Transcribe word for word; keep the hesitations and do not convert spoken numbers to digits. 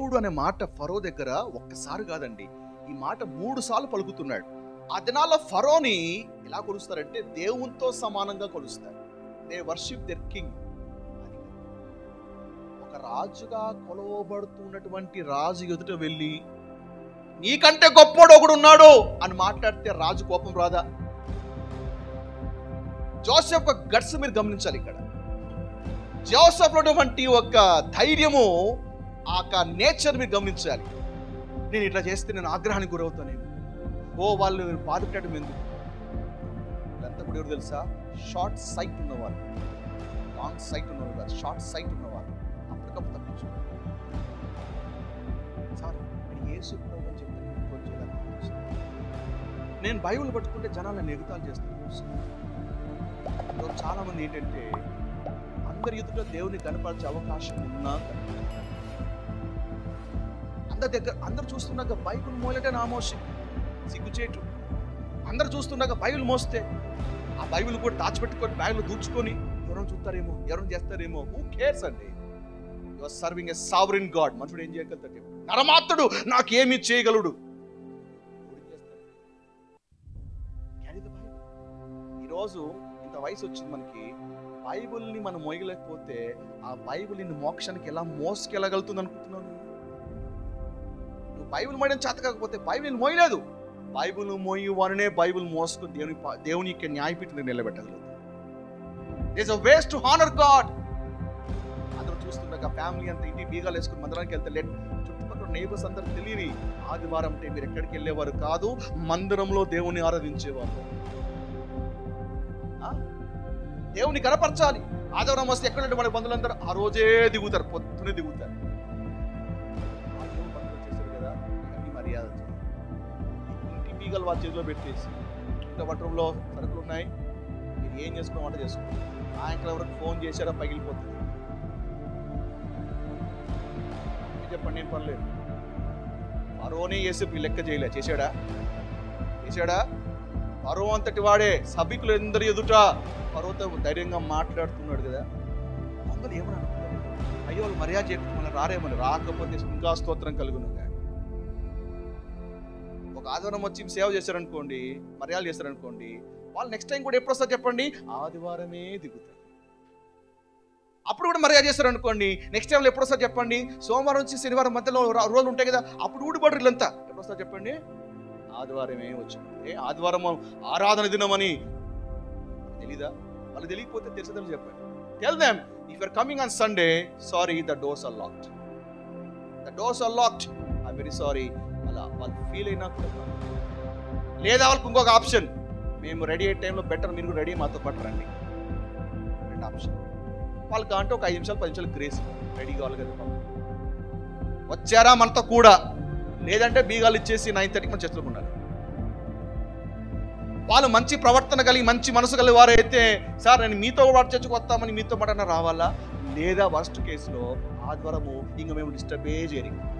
దేవుడు అనే మాట ఫరో దగ్గర ఒక్కసారి కాదండి, ఈ మాట మూడు సార్లు పలుకుతున్నాడు. ఆ దినాల్లో ఫరోని ఎలా కొలుస్తారంటే దేవునితో సమానంగా కొలుస్తారు. They worship their king. ఒక రాజుగా కొలవబడుతున్నటువంటి రాజు ఎదుట వెళ్ళి నీకంటే గొప్పోడు ఒకడు ఉన్నాడు అని మాట్లాడితే రాజు కోపం రాదా? జోసెఫ్ ఒక గట్స్ మీరు గమనించాలి. ఇక్కడ జోసెఫ్ వంటి ఒక ధైర్యము, ఆ నేచర్ మీరు గమనించాలి. నేను ఇట్లా చేస్తే నేను ఆగ్రహానికి గురవుతానేమో, ఓ వాళ్ళు బాధపెట్టడం ఎందుకు? వీళ్ళంతా కూడా ఎవరు తెలుసా? షార్ట్ సైట్ ఉన్నవాళ్ళు, లాంగ్ సైట్ ఉన్నవాళ్ళు కాదు, షార్ట్ సైట్ ఉన్నవాళ్ళు. అప్పటికప్పుడు తప్పించు సార్ యేసు ప్రభు అని చెప్తే నేను బైబిల్ పట్టుకుంటే జనాలను ఎగుతాలు చేస్తాను. చాలా మంది ఏంటంటే అందరి ఎదుట దేవుని కనపరిచే అవకాశం ఉన్నా అందరి దగ్గర అందరు చూస్తున్నాక బైబిల్ మోయలటే నామోషి సిగ్గుచేటు. అందరు చూస్తున్నాక బైబిల్ మోస్తే ఆ బైబిల్ కూడా దాచిపెట్టుకొని బ్యాగ్లో దూచుకొని ఎవరైనా చూస్తారేమో, ఎవరైనా చేస్తారేమో, హూ కేర్స్ అండి. You are serving a sovereign God. మనుషుడు ఏం చేయగలుగుతాడు? నరమాత్రుడు నాకేమి చేయగలడు? ఈరోజు ఇంత వయసు వచ్చింది మనకి, బైబిల్ని మనం మోయలేకపోతే ఆ బైబిల్ నిన్ను మోక్షానికి ఎలా మోసుకెళ్ళగలుగుతుంది అనుకుంటున్నావు? నువ్వు బైబిల్ మోయడం చేత కాకపోతే బైబిల్ మోయలేదు. బైబిల్ మోయి వారినే బైబిల్ మోసుకుని దేవుని దేవుని యొక్క న్యాయపీఠం నిలబెట్టగలుగుతాం. There is a ways to honour God. అందరూ చూస్తుండగా ఫ్యామిలీ అంతా ఇంటి బీగాలు వేసుకుని మందిరానికి వెళ్తే లేదు, చుట్టుపక్కల నైబర్స్ అందరూ తెలియని ఆదివారం అంటే మీరు ఎక్కడికి వెళ్ళేవారు కాదు, మందిరంలో దేవుని ఆరాధించేవారు. దేవుని కనపరచాలి. ఆదివారం వస్తే ఎక్కడంటే మన బంధువులందరూ ఆ రోజే దిగుతారు, పొద్దునే దిగుతారు. చేశారు కదా, అన్ని మర్యాద ఇంటి బీగలు వాళ్ళ చేతిలో పెట్టేసి ఇంకా బట్రూమ్లో సరుకులు ఉన్నాయి, మీరు ఏం చేసుకో వంట చేసుకోండి. సాయంత్రం వరకు ఫోన్ చేశారా పగిలిపోతుంది. చెప్పండి, నేను పర్లేదు. ఫరోనే చేసి లెక్క చేయలే, చేశాడా? చేశాడా? ఫరో అంతటి వాడే సభికులు ఎందరు ఎదుట ఫరోతో ధైర్యంగా మాట్లాడుతున్నాడు కదా. అందరూ ఏమని అనుకుంటారు? అయ్యో వాళ్ళు మర్యాద చేయకుండా రారేమని. రాకపోతే ఇంకా స్తోత్రం కలుగును. ఒక ఆదివారం వచ్చి సేవ చేశారనుకోండి, మర్యాద చేశారనుకోండి, వాళ్ళు నెక్స్ట్ టైం కూడా ఎప్పుడు వస్తారు చెప్పండి? ఆదివారమే దిగుతారు. అప్పుడు కూడా మర్యాద చేస్తారనుకోండి, నెక్స్ట్ టైంలో ఎప్పుడు వస్తారు చెప్పండి? సోమవారం నుంచి శనివారం మధ్యలో రోజులు ఉంటాయి కదా, అప్పుడు ఊడిపడరు వీళ్ళంతా. ఎప్పుడు వస్తారు చెప్పండి? ఆదివారమే వచ్చింది. ఆదివారం ఆరాధన దినమని తెలీదా? వాళ్ళు తెలియకపోతే తెలిసేదని చెప్పండి. Tell them if you are coming on Sunday, sorry the doors are locked. The doors are locked. I very sorry. అలా వాళ్ళు ఫీల్ అయినా కూడా, లేదా వాళ్ళకి ఇంకొక ఆప్షన్, మేము రెడీ అయ్యే టైంలో బెటర్ మీరు రెడీ మాతో పాటు రండి. రెండు ఆప్షన్. వాళ్ళకి అంటే ఒక ఐదు నిమిషాలు పది నిమిషాలు గ్రేస్, రెడీ కావాలి కదా. వచ్చారా మనతో కూడా, లేదంటే బీగాలు ఇచ్చేసి నైన్ థర్టీకి మన చేతులకు ఉండాలి. వాళ్ళు మంచి ప్రవర్తన కలిగి మంచి మనసు కలిగి వారైతే, సార్ నేను మీతో వాడు చర్చకు వస్తామని మీతో మాట రావాలా, లేదా వర్స్ట్ కేసులో ఆదివారము ఇంక మేము డిస్టర్బే చేయరు.